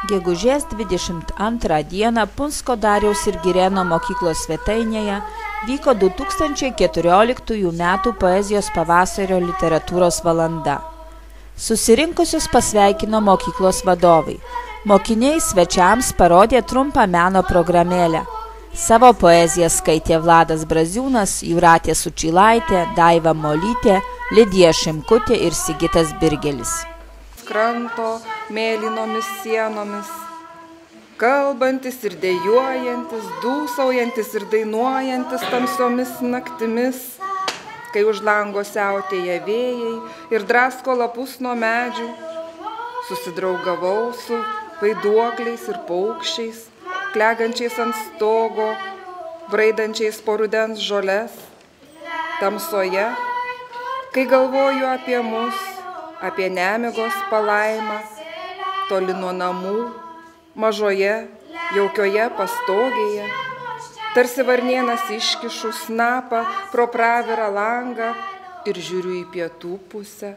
Gegužės 22 dieną Punsko Dariaus ir Girėno mokyklos svetainėje vyko 2014 metų poezijos pavasario literatūros valanda. Susirinkusius pasveikino mokyklos vadovai. Mokiniai svečiams parodė trumpą meno programėlę. Savo poeziją skaitė Vladas Braziūnas, Jūratė Sučylaitė, Daiva Molytė, Lidija Šimkutė ir Sigitas Birgelis. Kranto mėlynomis sienomis, kalbantis ir dejuojantis, dūsaujantis ir dainuojantis tamsiomis naktimis, kai už lango siautėja vėjai ir drasko lapus nuo medžių, susidraugavau su vaiduokliais ir paukščiais, klegančiais ant stogo, braidančiais po rudens žoles, tamsoje, kai galvoju apie mus, apie nemigos palaimą, toli nuo namų, mažoje, jaukioje pastogėje, tarsi varnienas iškišu snapą pro pravirą langą ir žiūriu į pietų pusę.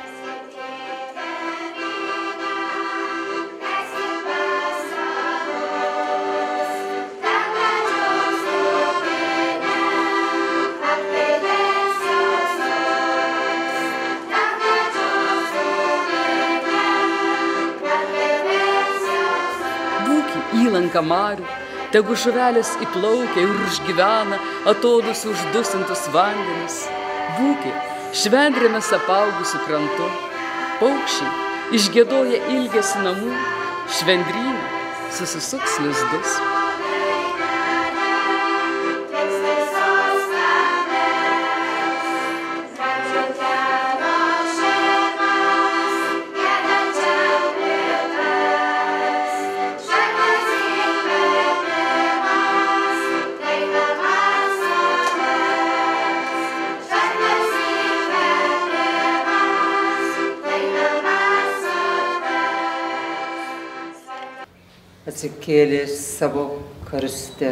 Įlanka marių, tegu žuvelės įplaukia ir užgyvena atodus uždusintus vandenis. Būki švendrėmis apaugusių krantu, paukščiai išgiedoja ilgesį namų, švendrynė susisuks lizdus. Atsikėlė savo karste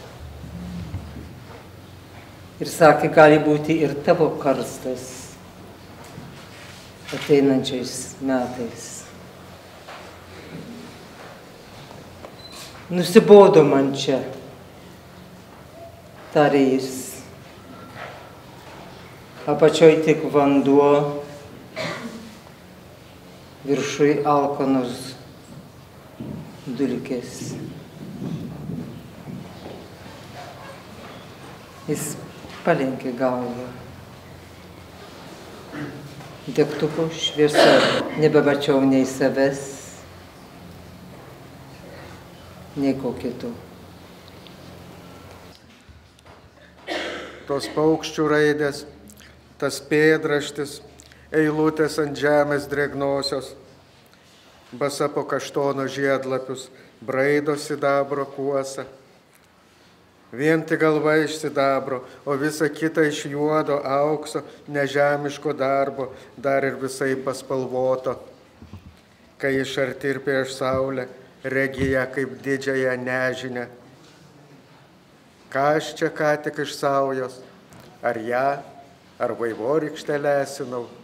ir sakė, gali būti ir tavo karstas ateinančiais metais. Nusibodo man čia, tarė jis, apačioj tik vanduo, viršui alkanos dulkės. Jis palenkė galvą. Degtuko šviesa, nebemačiau nei savęs, nei ko kito. Tos paukščių raidės, tas pėdraštis, eilutės ant žemės drėgnosios, basa po kaštono žiedlapius, braido sidabro kuosą. Vien tik galva iš sidabro, o visa kita iš juodo aukso, nežemiško darbo, dar ir visai paspalvoto. Kai iš arti ir prieš saulę, regi ją kaip didžiąją nežinę. Ką aš čia ką tik iš saujos, ar ją, ar vaivorykštę lesinau?